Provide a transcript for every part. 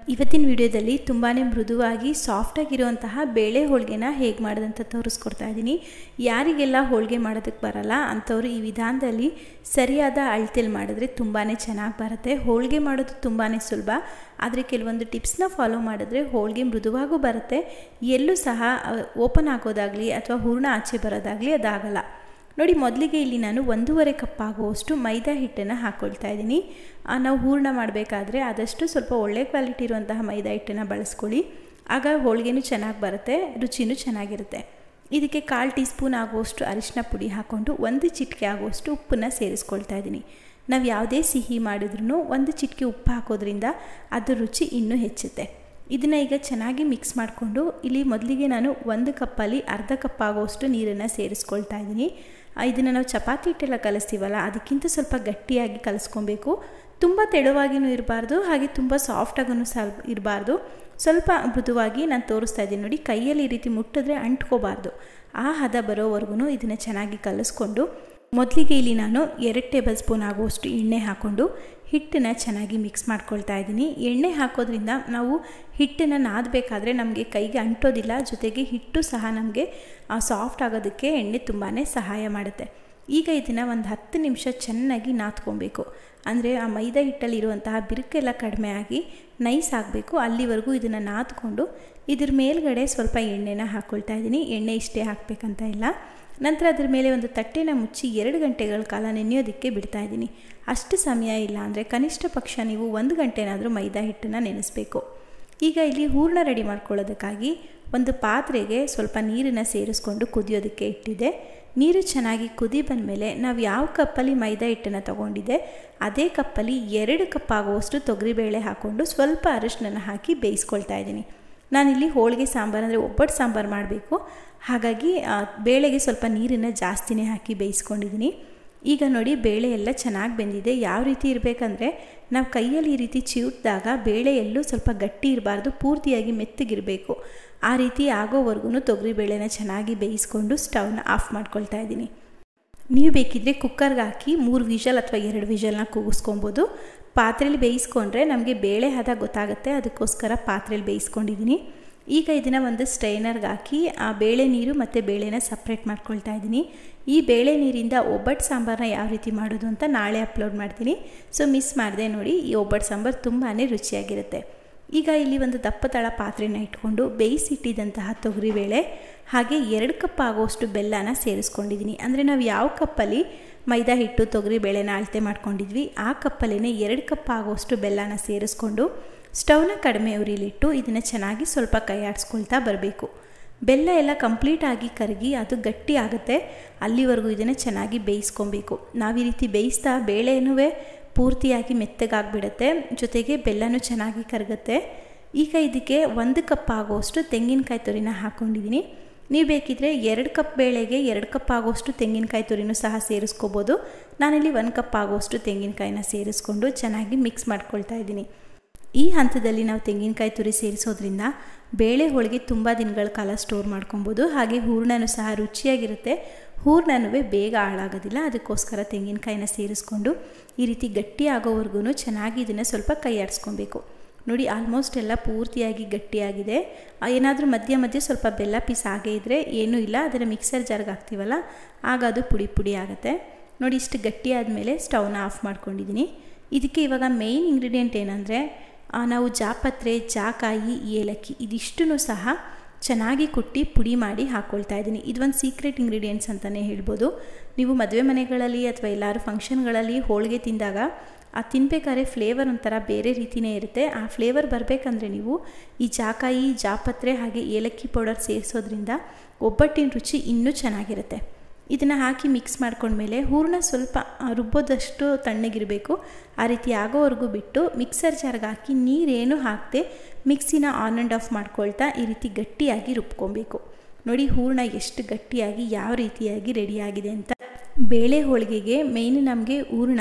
ಇವತ್ತಿನ ವಿಡಿಯೋದಲ್ಲಿ ತುಂಬಾ ಮೃದುವಾಗಿ ಸಾಫ್ಟ್ ಆಗಿರುವಂತಹ ಬೇಳೆ ಹೋಳಿಗೆನ ಹೇಗೆ ಮಾಡೋದಂತ ತೋರಿಸ್ಕೊಡ್ತಾ ಇದ್ದೀನಿ. ಯಾರಿಗೆಲ್ಲ ಹೋಳಿಗೆ ಮಾಡೋದಕ್ಕೆ ಬರಲ್ಲ ಅಂಥವ್ರು ಈ ವಿಧಾನದಲ್ಲಿ ಸರಿಯಾದ ಅಳತೆಯಲ್ಲಿ ಮಾಡಿದ್ರೆ ತುಂಬಾ ಚೆನ್ನಾಗಿ ಬರುತ್ತೆ. ಹೋಳಿಗೆ ಮಾಡೋದು ತುಂಬಾ ಸುಲಭ, ಆದರೆ ಕೆಲವೊಂದು ಟಿಪ್ಸ್ನ ಫಾಲೋ ಮಾಡಿದ್ರೆ ಹೋಳಿಗೆ ಮೃದುವಾಗೂ ಬರುತ್ತೆ. ಎಲ್ಲೂ ಸಹ ಓಪನ್ ಆಗೋದಾಗಲಿ ಅಥವಾ ಹೂರಣ ಆಚೆ ಬರೋದಾಗಲಿ ಅದಾಗಲ್ಲ. ನೋಡಿ, ಮೊದಲಿಗೆ ಇಲ್ಲಿ ನಾನು 1.5 ಕಪ್ ಆಗುವಷ್ಟು ಮೈದಾ ಹಿಟ್ಟನ್ನು ಹಾಕ್ಕೊಳ್ತಾ ಇದ್ದೀನಿ. ನಾವು ಹೂರಣ ಮಾಡಬೇಕಾದ್ರೆ ಆದಷ್ಟು ಸ್ವಲ್ಪ ಒಳ್ಳೆ ಕ್ವಾಲಿಟಿ ಇರುವಂತಹ ಮೈದಾ ಹಿಟ್ಟನ್ನು ಬಳಸ್ಕೊಳ್ಳಿ. ಆಗ ಹೋಳಿಗೆನೂ ಚೆನ್ನಾಗಿ ಬರುತ್ತೆ, ರುಚಿನೂ ಚೆನ್ನಾಗಿರುತ್ತೆ. ಇದಕ್ಕೆ 1/4 ಟೀ ಸ್ಪೂನ್ ಆಗುವಷ್ಟು ಅರಿಶಿನ ಪುಡಿ ಹಾಕ್ಕೊಂಡು 1 ಚಿಟಿಕೆ ಆಗುವಷ್ಟು ಉಪ್ಪನ್ನು ಸೇರಿಸ್ಕೊಳ್ತಾ ಇದ್ದೀನಿ. ನಾವು ಯಾವುದೇ ಸಿಹಿ ಮಾಡಿದ್ರೂ 1 ಚಿಟಿಕೆ ಉಪ್ಪು ಹಾಕೋದ್ರಿಂದ ಅದರ ರುಚಿ ಇನ್ನೂ ಹೆಚ್ಚುತ್ತೆ. ಇದನ್ನು ಈಗ ಚೆನ್ನಾಗಿ ಮಿಕ್ಸ್ ಮಾಡಿಕೊಂಡು ಇಲ್ಲಿ ಮೊದಲಿಗೆ ನಾನು 1 ಕಪ್ಪಲ್ಲಿ ಅರ್ಧ ಕಪ್ ಆಗುವಷ್ಟು ನೀರನ್ನು ಸೇರಿಸ್ಕೊಳ್ತಾ ಇದ್ದೀನಿ. ಇದನ್ನು ನಾವು ಚಪಾತಿ ಹಿಟ್ಟೆಲ್ಲ ಕಲಿಸ್ತೀವಲ್ಲ, ಅದಕ್ಕಿಂತ ಸ್ವಲ್ಪ ಗಟ್ಟಿಯಾಗಿ ಕಲಿಸ್ಕೊಬೇಕು. ತುಂಬ ತೆಳುವಾಗಿಯೂ ಇರಬಾರ್ದು, ಹಾಗೆ ತುಂಬ ಸಾಫ್ಟಾಗೂ ಸಹ ಇರಬಾರ್ದು. ಸ್ವಲ್ಪ ಮೃದುವಾಗಿ ನಾನು ತೋರಿಸ್ತಾ ಇದ್ದೀನಿ ನೋಡಿ. ಕೈಯಲ್ಲಿ ಈ ರೀತಿ ಮುಟ್ಟಿದ್ರೆ ಅಂಟ್ಕೋಬಾರ್ದು. ಆ ಹದ ಬರೋವರೆಗೂ ಇದನ್ನು ಚೆನ್ನಾಗಿ ಕಲಿಸ್ಕೊಂಡು ಮೊದಲಿಗೆ ಇಲ್ಲಿ ನಾನು 2 ಟೇಬಲ್ ಸ್ಪೂನ್ ಆಗುವಷ್ಟು ಎಣ್ಣೆ ಹಾಕ್ಕೊಂಡು ಹಿಟ್ಟನ್ನು ಚೆನ್ನಾಗಿ ಮಿಕ್ಸ್ ಮಾಡ್ಕೊಳ್ತಾ ಇದ್ದೀನಿ. ಎಣ್ಣೆ ಹಾಕೋದ್ರಿಂದ ನಾವು ಹಿಟ್ಟನ್ನು ನಾದಬೇಕಾದ್ರೆ ನಮಗೆ ಕೈಗೆ ಅಂಟೋದಿಲ್ಲ, ಜೊತೆಗೆ ಹಿಟ್ಟು ಸಹ ನಮಗೆ ಸಾಫ್ಟ್ ಆಗೋದಕ್ಕೆ ಎಣ್ಣೆ ತುಂಬಾ ಸಹಾಯ ಮಾಡುತ್ತೆ. ಈಗ ಇದನ್ನು ಒಂದು 10 ನಿಮಿಷ ಚೆನ್ನಾಗಿ ನಾದ್ಕೊಬೇಕು. ಅಂದರೆ ಆ ಮೈದಾ ಹಿಟ್ಟಲ್ಲಿರುವಂತಹ ಬಿರುಕೆಲ್ಲ ಕಡಿಮೆ ಆಗಿ ನೈಸ್ ಆಗಬೇಕು. ಅಲ್ಲಿವರೆಗೂ ಇದನ್ನು ನಾದ್ಕೊಂಡು ಇದ್ರ ಮೇಲ್ಗಡೆ ಸ್ವಲ್ಪ ಎಣ್ಣೆನ ಹಾಕ್ಕೊಳ್ತಾ ಇದ್ದೀನಿ. ಎಣ್ಣೆ ಇಷ್ಟೇ ಹಾಕಬೇಕಂತ ಇಲ್ಲ. ನಂತರ ಅದ್ರ ಮೇಲೆ ಒಂದು ತಟ್ಟೆನ ಮುಚ್ಚಿ 2 ಗಂಟೆಗಳ ಕಾಲ ನೆನೆಯೋದಕ್ಕೆ ಬಿಡ್ತಾ ಇದ್ದೀನಿ. ಅಷ್ಟು ಸಮಯ ಇಲ್ಲ ಅಂದರೆ ಕನಿಷ್ಠ ಪಕ್ಷ ನೀವು 1 ಗಂಟೆನಾದರೂ ಮೈದಾ ಹಿಟ್ಟನ್ನು ನೆನೆಸಬೇಕು. ಈಗ ಇಲ್ಲಿ ಹೂರಣ ರೆಡಿ ಮಾಡ್ಕೊಳ್ಳೋದಕ್ಕಾಗಿ ಒಂದು ಪಾತ್ರೆಗೆ ಸ್ವಲ್ಪ ನೀರನ್ನು ಸೇರಿಸ್ಕೊಂಡು ಕುದಿಯೋದಕ್ಕೆ ಇಟ್ಟಿದ್ದೆ. ನೀರು ಚೆನ್ನಾಗಿ ಕುದಿ ಬಂದಮೇಲೆ ನಾವು ಯಾವ ಕಪ್ಪಲ್ಲಿ ಮೈದಾ ಹಿಟ್ಟನ್ನು ತೊಗೊಂಡಿದ್ದೆ ಅದೇ ಕಪ್ಪಲ್ಲಿ 2 ಕಪ್ ಆಗುವಷ್ಟು ತೊಗರಿಬೇಳೆ ಹಾಕ್ಕೊಂಡು ಸ್ವಲ್ಪ ಅರಿಶಿನ ಹಾಕಿ ಬೇಯಿಸ್ಕೊಳ್ತಾ ಇದ್ದೀನಿ. ನಾನಿಲ್ಲಿ ಹೋಳಿಗೆ ಸಾಂಬಾರು ಅಂದರೆ ಒಬ್ಬಟ್ಟು ಸಾಂಬಾರು ಮಾಡಬೇಕು, ಹಾಗಾಗಿ ಬೇಳೆಗೆ ಸ್ವಲ್ಪ ನೀರನ್ನು ಜಾಸ್ತಿನೇ ಹಾಕಿ ಬೇಯಿಸ್ಕೊಂಡಿದ್ದೀನಿ. ಈಗ ನೋಡಿ, ಬೇಳೆ ಎಲ್ಲ ಚೆನ್ನಾಗಿ ಬೆಂದಿದೆ. ಯಾವ ರೀತಿ ಇರಬೇಕಂದ್ರೆ ನಾವು ಕೈಯಲ್ಲಿ ಈ ರೀತಿ ಚಿವುಟಿದಾಗ ಬೇಳೆ ಎಲ್ಲೂ ಸ್ವಲ್ಪ ಗಟ್ಟಿ ಇರಬಾರ್ದು, ಪೂರ್ತಿಯಾಗಿ ಮೆತ್ತಗಿರಬೇಕು. ಆ ರೀತಿ ಆಗೋವರೆಗೂ ತೊಗರಿಬೇಳೆನ ಚೆನ್ನಾಗಿ ಬೇಯಿಸ್ಕೊಂಡು ಸ್ಟವ್ನ ಆಫ್ ಮಾಡ್ಕೊಳ್ತಾ ಇದ್ದೀನಿ. ನೀವು ಬೇಕಿದ್ದರೆ ಕುಕ್ಕರ್ಗೆ ಹಾಕಿ 3 ವಿಷಲ್ ಅಥವಾ 2 ವಿಷಲ್ನ ಕೂಗಿಸ್ಕೊಬೋದು. ಪಾತ್ರೆಯಲ್ಲಿ ಬೇಯಿಸ್ಕೊಂಡ್ರೆ ನಮಗೆ ಬೇಳೆ ಹದ ಗೊತ್ತಾಗುತ್ತೆ, ಅದಕ್ಕೋಸ್ಕರ ಪಾತ್ರೆಯಲ್ಲಿ ಬೇಯಿಸ್ಕೊಂಡಿದ್ದೀನಿ. ಈಗ ಇದನ್ನು ಒಂದು ಸ್ಟ್ರೈನರ್ಗೆ ಹಾಕಿ ಆ ಬೇಳೆ ನೀರು ಮತ್ತು ಬೇಳೆನ ಸಪ್ರೇಟ್ ಮಾಡ್ಕೊಳ್ತಾ ಇದ್ದೀನಿ. ಈ ಬೇಳೆ ನೀರಿಂದ ಒಬ್ಬಟ್ಟು ಸಾಂಬಾರನ್ನ ಯಾವ ರೀತಿ ಮಾಡೋದು ಅಂತ ನಾಳೆ ಅಪ್ಲೋಡ್ ಮಾಡ್ತೀನಿ. ಸೊ ಮಿಸ್ ಮಾಡಿದೆ ನೋಡಿ, ಈ ಒಬ್ಬಟ್ಟು ಸಾಂಬಾರು ತುಂಬಾ ರುಚಿಯಾಗಿರುತ್ತೆ. ಈಗ ಇಲ್ಲಿ ಒಂದು ದಪ್ಪ ತಳ ಪಾತ್ರೆನ ಇಟ್ಕೊಂಡು ಬೇಯಿಸಿಟ್ಟಿದ್ದಂತಹ ತೊಗರಿಬೇಳೆ ಹಾಗೆ 2 ಕಪ್ ಆಗುವಷ್ಟು ಬೆಲ್ಲನ ಸೇರಿಸ್ಕೊಂಡಿದ್ದೀನಿ. ಅಂದರೆ ನಾವು ಯಾವ ಕಪ್ಪಲ್ಲಿ ಮೈದಾ ಹಿಟ್ಟು ತೊಗರಿಬೇಳೆನ ಅಳತೆ ಮಾಡ್ಕೊಂಡಿದ್ವಿ ಆ ಕಪ್ಪಲ್ಲೇ 2 ಕಪ್ ಆಗುವಷ್ಟು ಬೆಲ್ಲನ ಸೇರಿಸ್ಕೊಂಡು ಸ್ಟವ್ನ ಕಡಿಮೆ ಉರಿಲಿಟ್ಟು ಇದನ್ನು ಚೆನ್ನಾಗಿ ಸ್ವಲ್ಪ ಕೈ ಆಡಿಸ್ಕೊಳ್ತಾ ಬರಬೇಕು. ಬೆಲ್ಲ ಎಲ್ಲ ಕಂಪ್ಲೀಟಾಗಿ ಕರಗಿ ಅದು ಗಟ್ಟಿ ಆಗುತ್ತೆ, ಅಲ್ಲಿವರೆಗೂ ಇದನ್ನು ಚೆನ್ನಾಗಿ ಬೇಯಿಸ್ಕೊಬೇಕು. ನಾವು ಈ ರೀತಿ ಬೇಯಿಸ್ತಾ ಬೇಳೆನೂ ಪೂರ್ತಿಯಾಗಿ ಮೆತ್ತಗಾಗಿಬಿಡುತ್ತೆ, ಜೊತೆಗೆ ಬೆಲ್ಲನೂ ಚೆನ್ನಾಗಿ ಕರಗುತ್ತೆ. ಈಗ ಇದಕ್ಕೆ 1 ಕಪ್ ಆಗುವಷ್ಟು ತೆಂಗಿನಕಾಯಿ ತುರಿನ ಹಾಕ್ಕೊಂಡಿದ್ದೀನಿ. ನೀವು ಬೇಕಿದ್ದರೆ 2 ಕಪ್ ಬೇಳೆಗೆ 2 ಕಪ್ ಆಗುವಷ್ಟು ತೆಂಗಿನಕಾಯಿ ತುರಿನೂ ಸಹ ಸೇರಿಸ್ಕೋಬೋದು. ನಾನಿಲ್ಲಿ 1 ಕಪ್ ಆಗುವಷ್ಟು ತೆಂಗಿನಕಾಯಿನ ಸೇರಿಸ್ಕೊಂಡು ಚೆನ್ನಾಗಿ ಮಿಕ್ಸ್ ಮಾಡ್ಕೊಳ್ತಾ ಇದ್ದೀನಿ. ಈ ಹಂತದಲ್ಲಿ ನಾವು ತೆಂಗಿನಕಾಯಿ ತುರಿ ಸೇರಿಸೋದ್ರಿಂದ ಬೇಳೆ ಹೋಳಿಗೆ ತುಂಬ ದಿನಗಳ ಕಾಲ ಸ್ಟೋರ್ ಮಾಡ್ಕೊಬೋದು. ಹಾಗೆ ಹೂರಣನೂ ಸಹ ರುಚಿಯಾಗಿರುತ್ತೆ, ಹೂರಣನೂ ಬೇಗ ಹಾಳಾಗೋದಿಲ್ಲ. ಅದಕ್ಕೋಸ್ಕರ ತೆಂಗಿನಕಾಯಿನ ಸೇರಿಸ್ಕೊಂಡು ಈ ರೀತಿ ಗಟ್ಟಿ ಆಗೋವರೆಗೂ ಚೆನ್ನಾಗಿ ಇದನ್ನು ಸ್ವಲ್ಪ ಕೈ ಆಡಿಸ್ಕೊಬೇಕು. ನೋಡಿ, ಆಲ್ಮೋಸ್ಟ್ ಎಲ್ಲ ಪೂರ್ತಿಯಾಗಿ ಗಟ್ಟಿಯಾಗಿದೆ. ಏನಾದರೂ ಮಧ್ಯೆ ಮಧ್ಯೆ ಸ್ವಲ್ಪ ಬೆಲ್ಲ ಪೀಸ್ ಆಗೇ ಇದ್ದರೆ ಏನೂ ಇಲ್ಲ, ಅದನ್ನು ಮಿಕ್ಸರ್ ಜಾರ್ಗೆ ಹಾಕ್ತೀವಲ್ಲ ಆಗ ಅದು ಪುಡಿ ಪುಡಿ ಆಗುತ್ತೆ. ನೋಡಿ, ಇಷ್ಟು ಗಟ್ಟಿ ಆದಮೇಲೆ ಸ್ಟವ್ನ ಆಫ್ ಮಾಡ್ಕೊಂಡಿದ್ದೀನಿ. ಇದಕ್ಕೆ ಇವಾಗ ಮೇಯ್ನ್ ಇಂಗ್ರೀಡಿಯೆಂಟ್ ಏನಂದರೆ ನಾವು ಜಾಪತ್ರೆ, ಜಾಕಾಯಿ, ಏಲಕ್ಕಿ ಇದಿಷ್ಟೂ ಸಹ ಚೆನ್ನಾಗಿ ಕುಟ್ಟಿ ಪುಡಿ ಮಾಡಿ ಹಾಕ್ಕೊಳ್ತಾ ಇದ್ದೀನಿ. ಇದೊಂದು ಸೀಕ್ರೆಟ್ ಇಂಗ್ರೀಡಿಯೆಂಟ್ಸ್ ಅಂತಲೇ ಹೇಳ್ಬೋದು. ನೀವು ಮದುವೆ ಮನೆಗಳಲ್ಲಿ ಅಥವಾ ಎಲ್ಲರೂ ಫಂಕ್ಷನ್ಗಳಲ್ಲಿ ಹೋಳಿಗೆ ತಿಂದಾಗ ತಿನ್ನಬೇಕಾದ್ರೆ ಫ್ಲೇವರ್ ಒಂಥರ ಬೇರೆ ರೀತಿಯೇ ಇರುತ್ತೆ. ಆ ಫ್ಲೇವರ್ ಬರಬೇಕಂದ್ರೆ ನೀವು ಈ ಜಾಕಾಯಿ, ಜಾಪತ್ರೆ ಹಾಗೆ ಏಲಕ್ಕಿ ಪೌಡರ್ ಸೇರಿಸೋದ್ರಿಂದ ಒಬ್ಬಟ್ಟಿನ ರುಚಿ ಇನ್ನೂ ಚೆನ್ನಾಗಿರುತ್ತೆ. ಇದನ್ನು ಹಾಕಿ ಮಿಕ್ಸ್ ಮಾಡ್ಕೊಂಡ್ಮೇಲೆ ಹೂರಣ ಸ್ವಲ್ಪ ರುಬ್ಬೋದಷ್ಟು ತಣ್ಣಗಿರಬೇಕು. ಆ ರೀತಿ ಆಗೋವರೆಗೂ ಬಿಟ್ಟು ಮಿಕ್ಸರ್ ಜಾರ್ಗೆ ಹಾಕಿ ನೀರೇನು ಹಾಕದೆ ಮಿಕ್ಸಿನ ಆನ್ ಆ್ಯಂಡ್ ಆಫ್ ಮಾಡ್ಕೊಳ್ತಾ ಈ ರೀತಿ ಗಟ್ಟಿಯಾಗಿ ರುಬ್ಕೊಬೇಕು. ನೋಡಿ, ಹೂರಣ ಎಷ್ಟು ಗಟ್ಟಿಯಾಗಿ ಯಾವ ರೀತಿಯಾಗಿ ರೆಡಿಯಾಗಿದೆ ಅಂತ. ಬೇಳೆ ಹೋಳಿಗೆಗೆ ಮೇಯ್ನ್ ನಮಗೆ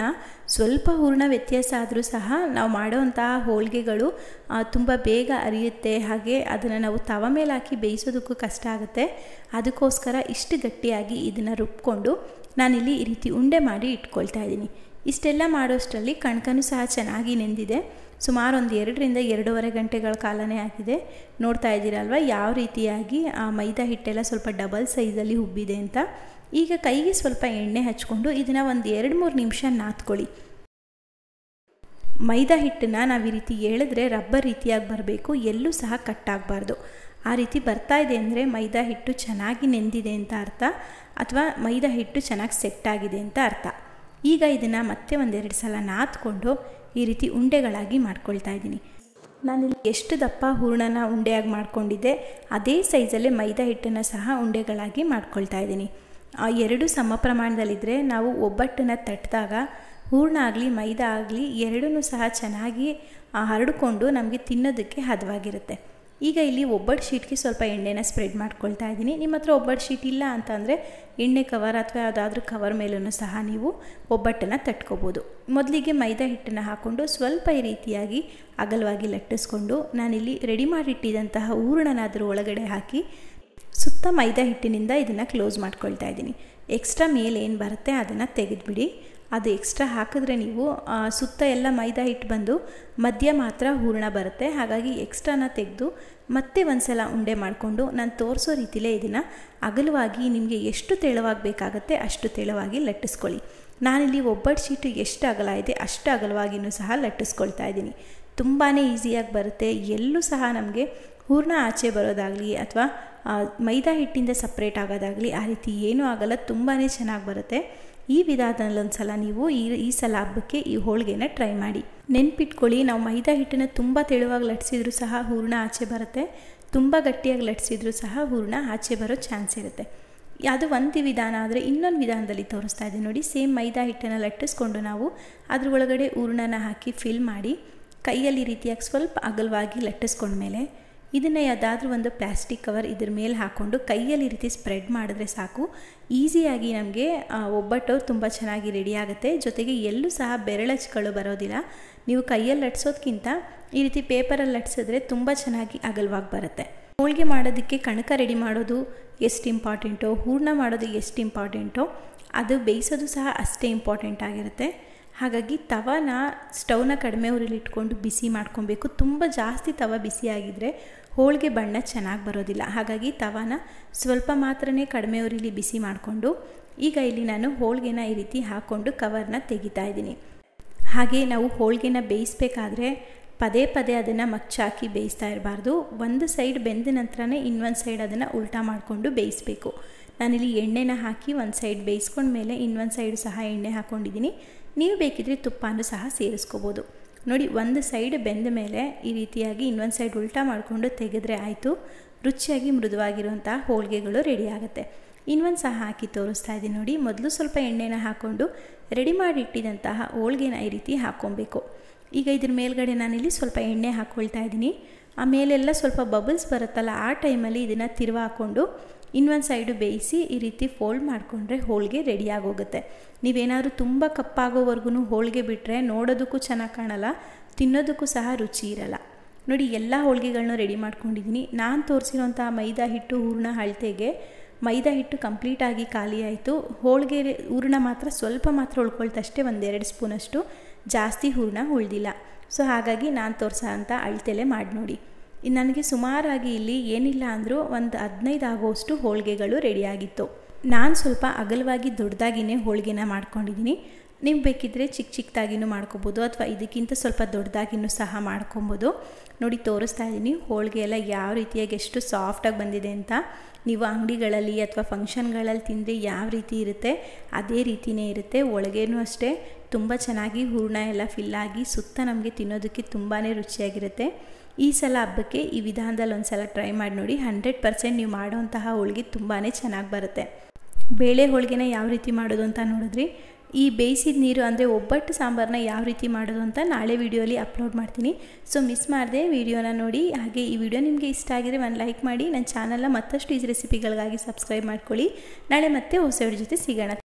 ಸ್ವಲ್ಪ ಹೂರಣ ವ್ಯತ್ಯಾಸ ಆದರೂ ಸಹ ನಾವು ಮಾಡೋವಂತಹ ಹೋಳಿಗೆಗಳು ತುಂಬ ಬೇಗ ಅರಿಯುತ್ತೆ. ಹಾಗೆ ಅದನ್ನು ನಾವು ತವ ಮೇಲೆ ಹಾಕಿ ಬೇಯಿಸೋದಕ್ಕೂ ಕಷ್ಟ ಆಗುತ್ತೆ. ಅದಕ್ಕೋಸ್ಕರ ಇಷ್ಟು ಗಟ್ಟಿಯಾಗಿ ಇದನ್ನು ರುಬ್ಕೊಂಡು ನಾನಿಲ್ಲಿ ಈ ರೀತಿ ಉಂಡೆ ಮಾಡಿ ಇಟ್ಕೊಳ್ತಾ ಇದ್ದೀನಿ. ಇಷ್ಟೆಲ್ಲ ಮಾಡೋಷ್ಟರಲ್ಲಿ ಕಣಕನೂ ಸಹ ಚೆನ್ನಾಗಿ ನೆಂದಿದೆ. ಸುಮಾರು ಒಂದು 2ರಿಂದ 2.5 ಗಂಟೆಗಳ ಕಾಲನೇ ಆಗಿದೆ. ನೋಡ್ತಾ ಇದ್ದೀರಲ್ವ ಯಾವ ರೀತಿಯಾಗಿ ಆ ಮೈದಾ ಹಿಟ್ಟೆಲ್ಲ ಸ್ವಲ್ಪ ಡಬಲ್ ಸೈಜಲ್ಲಿ ಉಬ್ಬಿದೆ ಅಂತ. ಈಗ ಕೈಗೆ ಸ್ವಲ್ಪ ಎಣ್ಣೆ ಹಚ್ಕೊಂಡು ಇದನ್ನು ಒಂದು 2-3 ನಿಮಿಷ ನಾದ್ಕೊಳ್ಳಿ. ಮೈದಾ ಹಿಟ್ಟನ್ನು ನಾವು ಈ ರೀತಿ ಎಳೆದ್ರೆ ರಬ್ಬರ್ ರೀತಿಯಾಗಿ ಬರಬೇಕು, ಎಲ್ಲೂ ಸಹ ಕಟ್ಟಾಗಬಾರ್ದು. ಆ ರೀತಿ ಬರ್ತಾ ಇದೆ ಅಂದರೆ ಮೈದಾ ಹಿಟ್ಟು ಚೆನ್ನಾಗಿ ನೆಂದಿದೆ ಅಂತ ಅರ್ಥ, ಅಥವಾ ಮೈದಾ ಹಿಟ್ಟು ಚೆನ್ನಾಗಿ ಸೆಟ್ ಆಗಿದೆ ಅಂತ ಅರ್ಥ. ಈಗ ಇದನ್ನು ಮತ್ತೆ 1-2 ಸಲ ನಾದ್ಕೊಂಡು ಈ ರೀತಿ ಉಂಡೆಗಳಾಗಿ ಮಾಡ್ಕೊಳ್ತಾ ಇದ್ದೀನಿ. ನಾನಿಲ್ಲಿ ಎಷ್ಟು ದಪ್ಪ ಹೂರಣನ ಉಂಡೆಯಾಗಿ ಮಾಡ್ಕೊಂಡಿದ್ದೆ ಅದೇ ಸೈಜಲ್ಲೇ ಮೈದಾ ಹಿಟ್ಟನ್ನು ಸಹ ಉಂಡೆಗಳಾಗಿ ಮಾಡ್ಕೊಳ್ತಾ ಇದ್ದೀನಿ. ಆ ಎರಡು ಸಮ ಪ್ರಮಾಣದಲ್ಲಿದ್ದರೆ ನಾವು ಒಬ್ಬಟ್ಟನ್ನು ತಟ್ಟಿದಾಗ ಹೂರಣ ಆಗಲಿ ಮೈದಾ ಆಗಲಿ ಎರಡೂ ಸಹ ಚೆನ್ನಾಗಿ ಹರಡಿಕೊಂಡು ನಮಗೆ ತಿನ್ನೋದಕ್ಕೆ ಹದವಾಗಿರುತ್ತೆ. ಈಗ ಇಲ್ಲಿ ಒಬ್ಬಟ್ಟು ಶೀಟ್ಗೆ ಸ್ವಲ್ಪ ಎಣ್ಣೆನ ಸ್ಪ್ರೆಡ್ ಮಾಡ್ಕೊಳ್ತಾ ಇದ್ದೀನಿ. ನಿಮ್ಮ ಹತ್ರ ಒಬ್ಬಟ್ಟು ಶೀಟ್ ಇಲ್ಲ ಅಂತಂದರೆ ಎಣ್ಣೆ ಕವರ್ ಅಥವಾ ಯಾವುದಾದ್ರೂ ಕವರ್ ಮೇಲೂ ಸಹ ನೀವು ಒಬ್ಬಟ್ಟನ್ನು ತಟ್ಕೋಬೋದು. ಮೊದಲಿಗೆ ಮೈದಾ ಹಿಟ್ಟನ್ನು ಹಾಕ್ಕೊಂಡು ಸ್ವಲ್ಪ ಈ ರೀತಿಯಾಗಿ ಅಗಲವಾಗಿ ಲಟ್ಟಿಸ್ಕೊಂಡು ನಾನಿಲ್ಲಿ ರೆಡಿ ಮಾಡಿಟ್ಟಿದ್ದಂತಹ ಹೂರಣನ ಅದರ ಒಳಗಡೆ ಹಾಕಿ ಸುತ್ತ ಮೈದಾ ಹಿಟ್ಟಿನಿಂದ ಇದನ್ನು ಕ್ಲೋಸ್ ಮಾಡ್ಕೊಳ್ತಾ ಇದ್ದೀನಿ. ಎಕ್ಸ್ಟ್ರಾ ಮೇಲೆ ಏನು ಬರುತ್ತೆ ಅದನ್ನು ತೆಗೆದುಬಿಡಿ. ಅದು ಎಕ್ಸ್ಟ್ರಾ ಹಾಕಿದ್ರೆ ನೀವು ಸುತ್ತ ಎಲ್ಲ ಮೈದಾ ಹಿಟ್ಟು ಬಂದು ಮಧ್ಯ ಮಾತ್ರ ಹೂರಣ ಬರುತ್ತೆ. ಹಾಗಾಗಿ ಎಕ್ಸ್ಟ್ರಾನ ತೆಗೆದು ಮತ್ತೆ ಒಂದು ಸಲ ಉಂಡೆ ಮಾಡಿಕೊಂಡು ನಾನು ತೋರಿಸೋ ರೀತಿಲೇ ಇದನ್ನು ಅಗಲವಾಗಿ ನಿಮಗೆ ಎಷ್ಟು ತೆಳುವಾಗಿ ಬೇಕಾಗುತ್ತೆ ಅಷ್ಟು ತೆಳುವಾಗಿ ಲಟ್ಟಿಸ್ಕೊಳ್ಳಿ. ನಾನಿಲ್ಲಿ ಒಬ್ಬಟ್ಟು ಶೀಟು ಎಷ್ಟು ಅಗಲ ಇದೆ ಅಷ್ಟು ಅಗಲವಾಗಿಯೂ ಸಹ ಲಟ್ಟಿಸ್ಕೊಳ್ತಾ ಇದ್ದೀನಿ. ತುಂಬಾ ಈಸಿಯಾಗಿ ಬರುತ್ತೆ. ಎಲ್ಲೂ ಸಹ ನಮಗೆ ಹೂರಣ ಆಚೆ ಬರೋದಾಗಲಿ ಅಥವಾ ಮೈದಾ ಹಿಟ್ಟಿಂದ ಸಪ್ರೇಟ್ ಆಗೋದಾಗಲಿ ಆ ರೀತಿ ಏನೂ ಆಗಲ್ಲ. ತುಂಬಾ ಚೆನ್ನಾಗಿ ಬರುತ್ತೆ. ಈ ವಿಧಾನದಲ್ಲಿ ಒಂದು ಸಲ ನೀವು ಈ ಸಲ ಹಬ್ಬಕ್ಕೆ ಈ ಹೋಳಿಗೆನ ಟ್ರೈ ಮಾಡಿ. ನೆನ್ಪಿಟ್ಕೊಳ್ಳಿ, ನಾವು ಮೈದಾ ಹಿಟ್ಟನ್ನು ತುಂಬ ತೆಳುವಾಗಿ ಲಟ್ಟಿಸಿದ್ರೂ ಸಹ ಹೂರಣ ಆಚೆ ಬರುತ್ತೆ, ತುಂಬ ಗಟ್ಟಿಯಾಗಿ ಲಟ್ಟಿಸಿದ್ರೂ ಸಹ ಹೂರಣ ಆಚೆ ಬರೋ ಚಾನ್ಸ್ ಇರುತ್ತೆ. ಅದು ಒಂದು ವಿಧಾನ. ಆದರೆ ಇನ್ನೊಂದು ವಿಧಾನದಲ್ಲಿ ತೋರಿಸ್ತಾ ಇದ್ದೀನಿ ನೋಡಿ. ಸೇಮ್ ಮೈದಾ ಹಿಟ್ಟನ್ನು ಲಟ್ಟಿಸ್ಕೊಂಡು ನಾವು ಅದ್ರ ಒಳಗಡೆ ಹೂರಣನ ಹಾಕಿ ಫಿಲ್ ಮಾಡಿ ಕೈಯಲ್ಲಿ ರೀತಿಯಾಗಿ ಸ್ವಲ್ಪ ಅಗಲವಾಗಿ ಲಟ್ಟಿಸ್ಕೊಂಡ್ಮೇಲೆ ಇದನ್ನು ಯಾವುದಾದ್ರೂ ಒಂದು ಪ್ಲಾಸ್ಟಿಕ್ ಕವರ್ ಇದ್ರ ಮೇಲೆ ಹಾಕ್ಕೊಂಡು ಕೈಯಲ್ಲಿ ಈ ರೀತಿ ಸ್ಪ್ರೆಡ್ ಮಾಡಿದ್ರೆ ಸಾಕು. ಈಸಿಯಾಗಿ ನಮಗೆ ಒಬ್ಬಟ್ಟು ತುಂಬ ಚೆನ್ನಾಗಿ ರೆಡಿ ಆಗುತ್ತೆ. ಜೊತೆಗೆ ಎಲ್ಲೂ ಸಹ ಬೆರಳಚ್ಗಳು ಬರೋದಿಲ್ಲ. ನೀವು ಕೈಯಲ್ಲಿ ಲಟ್ಸೋದಕ್ಕಿಂತ ಈ ರೀತಿ ಪೇಪರಲ್ಲಿ ಲಟ್ಸಿದ್ರೆ ತುಂಬ ಚೆನ್ನಾಗಿ ಅಗಲವಾಗಿ ಬರುತ್ತೆ. ಹೋಳಿಗೆ ಮಾಡೋದಕ್ಕೆ ಕಣಕ ರೆಡಿ ಮಾಡೋದು ಎಷ್ಟು ಇಂಪಾರ್ಟೆಂಟೋ, ಹೂರಣ ಮಾಡೋದು ಎಷ್ಟು ಇಂಪಾರ್ಟೆಂಟೋ, ಅದು ಬೇಯಿಸೋದು ಸಹ ಅಷ್ಟೇ ಇಂಪಾರ್ಟೆಂಟ್ ಆಗಿರುತ್ತೆ. ಹಾಗಾಗಿ ತವನ ಸ್ಟವ್ನ ಕಡಿಮೆ ಉರಿಲಿ ಇಟ್ಕೊಂಡು ಬಿಸಿ ಮಾಡ್ಕೊಬೇಕು. ತುಂಬ ಜಾಸ್ತಿ ತವ ಬಿಸಿಯಾಗಿದ್ದರೆ ಹೋಳಿಗೆ ಬಣ್ಣ ಚೆನ್ನಾಗಿ ಬರೋದಿಲ್ಲ. ಹಾಗಾಗಿ ತವನ ಸ್ವಲ್ಪ ಮಾತ್ರನೇ ಕಡಿಮೆ ಉರಿಲಿ ಬಿಸಿ ಮಾಡಿಕೊಂಡು ಈಗ ಇಲ್ಲಿ ನಾನು ಹೋಳಿಗೆನ ಈ ರೀತಿ ಹಾಕ್ಕೊಂಡು ಕವರ್ನ ತೆಗಿತಾ ಇದ್ದೀನಿ. ಹಾಗೆ ನಾವು ಹೋಳಿಗೆನ ಬೇಯಿಸಬೇಕಾದ್ರೆ ಪದೇ ಪದೇ ಅದನ್ನು ಮಚ್ಚಾಕಿ ಬೇಯಿಸ್ತಾ ಇರಬಾರ್ದು. ಒಂದು ಸೈಡ್ ಬೆಂದ ನಂತರನೇ ಇನ್ನೊಂದು ಸೈಡ್ ಅದನ್ನು ಉಲ್ಟಾ ಮಾಡಿಕೊಂಡು ಬೇಯಿಸಬೇಕು. ನಾನಿಲ್ಲಿ ಎಣ್ಣೆನ ಹಾಕಿ ಒಂದು ಸೈಡ್ ಬೇಯಿಸ್ಕೊಂಡ್ಮೇಲೆ ಇನ್ನೊಂದು ಸೈಡು ಸಹ ಎಣ್ಣೆ ಹಾಕ್ಕೊಂಡಿದ್ದೀನಿ. ನೀವು ಬೇಕಿದ್ರೆ ತುಪ್ಪನೂ ಸಹ ಸೇರಿಸ್ಕೋಬೋದು. ನೋಡಿ, ಒಂದು ಸೈಡ್ ಬೆಂದ ಮೇಲೆ ಈ ರೀತಿಯಾಗಿ ಇನ್ನೊಂದು ಸೈಡ್ ಉಲ್ಟಾ ಮಾಡಿಕೊಂಡು ತೆಗೆದ್ರೆ ಆಯಿತು. ರುಚಿಯಾಗಿ ಮೃದುವಾಗಿರುವಂಥ ಹೋಳಿಗೆಗಳು ರೆಡಿ ಆಗುತ್ತೆ. ಇನ್ನೊಂದು ಸಹ ಹಾಕಿ ತೋರಿಸ್ತಾ ಇದ್ದೀನಿ ನೋಡಿ. ಮೊದಲು ಸ್ವಲ್ಪ ಎಣ್ಣೆನ ಹಾಕ್ಕೊಂಡು ರೆಡಿ ಮಾಡಿ ಇಟ್ಟಿದ್ದಂತಹ ಹೋಳಿಗೆನ ಈ ರೀತಿ ಹಾಕ್ಕೊಬೇಕು. ಈಗ ಇದ್ರ ಮೇಲ್ಗಡೆ ನಾನಿಲ್ಲಿ ಸ್ವಲ್ಪ ಎಣ್ಣೆ ಹಾಕ್ಕೊಳ್ತಾ ಇದ್ದೀನಿ. ಆಮೇಲೆಲ್ಲ ಸ್ವಲ್ಪ ಬಬಲ್ಸ್ ಬರುತ್ತಲ್ಲ, ಆ ಟೈಮಲ್ಲಿ ಇದನ್ನು ತಿರುವು ಹಾಕ್ಕೊಂಡು ಇನ್ನೊಂದು ಸೈಡು ಬೇಯಿಸಿ ಈ ರೀತಿ ಫೋಲ್ಡ್ ಮಾಡಿಕೊಂಡ್ರೆ ಹೋಳಿಗೆ ರೆಡಿಯಾಗೋಗುತ್ತೆ. ನೀವೇನಾದರೂ ತುಂಬ ಕಪ್ಪಾಗೋವರೆಗೂ ಹೋಳಿಗೆ ಬಿಟ್ಟರೆ ನೋಡೋದಕ್ಕೂ ಚೆನ್ನಾಗಿ ಕಾಣಲ್ಲ, ತಿನ್ನೋದಕ್ಕೂ ಸಹ ರುಚಿ ಇರಲ್ಲ. ನೋಡಿ, ಎಲ್ಲ ಹೋಳಿಗೆಗಳನ್ನೂ ರೆಡಿ ಮಾಡ್ಕೊಂಡಿದ್ದೀನಿ. ನಾನು ತೋರಿಸಿರೋಂಥ ಮೈದಾ ಹಿಟ್ಟು ಹೂರಣ ಅಳತೆಗೆ ಮೈದಾ ಹಿಟ್ಟು ಕಂಪ್ಲೀಟಾಗಿ ಖಾಲಿ ಆಯಿತು. ಹೋಳಿಗೆ ಹೂರಣ ಮಾತ್ರ ಸ್ವಲ್ಪ ಮಾತ್ರ ಉಳ್ಕೊಳ್ತಷ್ಟೇ, 1-2 ಸ್ಪೂನಷ್ಟು, ಜಾಸ್ತಿ ಹೂರಣ ಉಳಿದಿಲ್ಲ. ಸೊ ಹಾಗಾಗಿ ನಾನು ತೋರಿಸೋಂಥ ಅಳತೆಲೆ ಮಾಡಿ ನೋಡಿ. ನನಗೆ ಸುಮಾರಾಗಿ ಇಲ್ಲಿ ಏನಿಲ್ಲ ಅಂದರೂ ಒಂದು 15 ಆಗೋಷ್ಟು ಹೋಳಿಗೆಗಳು ರೆಡಿಯಾಗಿತ್ತು. ನಾನು ಸ್ವಲ್ಪ ಅಗಲವಾಗಿ ದೊಡ್ಡದಾಗಿಯೇ ಹೋಳಿಗೆನ ಮಾಡ್ಕೊಂಡಿದ್ದೀನಿ. ನೀವು ಬೇಕಿದ್ದರೆ ಚಿಕ್ಕ ಚಿಕ್ಕದಾಗಿನೂ ಮಾಡ್ಕೊಬೋದು ಅಥವಾ ಇದಕ್ಕಿಂತ ಸ್ವಲ್ಪ ದೊಡ್ಡದಾಗಿನೂ ಸಹ ಮಾಡ್ಕೊಬೋದು. ನೋಡಿ, ತೋರಿಸ್ತಾ ಇದ್ದೀನಿ ಹೋಳಿಗೆ ಎಲ್ಲ ಯಾವ ರೀತಿಯಾಗಿ ಎಷ್ಟು ಸಾಫ್ಟಾಗಿ ಬಂದಿದೆ ಅಂತ. ನೀವು ಅಂಗಡಿಗಳಲ್ಲಿ ಅಥವಾ ಫಂಕ್ಷನ್ಗಳಲ್ಲಿ ತಿಂದರೆ ಯಾವ ರೀತಿ ಇರುತ್ತೆ ಅದೇ ರೀತಿಯೇ ಇರುತ್ತೆ. ಒಳಗೇನೂ ಅಷ್ಟೇ ತುಂಬ ಚೆನ್ನಾಗಿ ಹೂರಣ ಎಲ್ಲ ಫಿಲ್ಲಾಗಿ ಸುತ್ತ ನಮಗೆ ತಿನ್ನೋದಕ್ಕೆ ತುಂಬಾ ರುಚಿಯಾಗಿರುತ್ತೆ. ಈ ಸಲ ಹಬ್ಬಕ್ಕೆ ಈ ವಿಧಾನದಲ್ಲಿ ಒಂದು ಸಲ ಟ್ರೈ ಮಾಡಿ ನೋಡಿ. 100% ನೀವು ಮಾಡೋವಂತಹ ಹೋಳಿಗೆ ತುಂಬಾ ಚೆನ್ನಾಗಿ ಬರುತ್ತೆ. ಬೇಳೆ ಹೋಳಿಗೆನ ಯಾವ ರೀತಿ ಮಾಡೋದು ಅಂತ ನೋಡಿದ್ರಿ. ಈ ಬೇಯಿಸಿದ ನೀರು ಅಂದರೆ ಒಬ್ಬಟ್ಟು ಸಾಂಬಾರನ್ನ ಯಾವ ರೀತಿ ಮಾಡೋದು ಅಂತ ನಾಳೆ ವಿಡಿಯೋಲಿ ಅಪ್ಲೋಡ್ ಮಾಡ್ತೀನಿ. ಸೊ ಮಿಸ್ ಮಾಡದೆ ವಿಡಿಯೋನ ನೋಡಿ. ಹಾಗೆ ಈ ವಿಡಿಯೋ ನಿಮಗೆ ಇಷ್ಟ ಆಗಿದ್ರೆ ಒಂದು ಲೈಕ್ ಮಾಡಿ. ನನ್ನ ಚಾನಲ್ನ ಮತ್ತಷ್ಟು ಈಸಿ ರೆಸಿಪಿಗಳಿಗಾಗಿ ಸಬ್ಸ್ಕ್ರೈಬ್ ಮಾಡ್ಕೊಳ್ಳಿ. ನಾಳೆ ಮತ್ತೆ ಹೊಸ ವಿಡಿಯೋ ಜೊತೆ ಸಿಗೋಣ.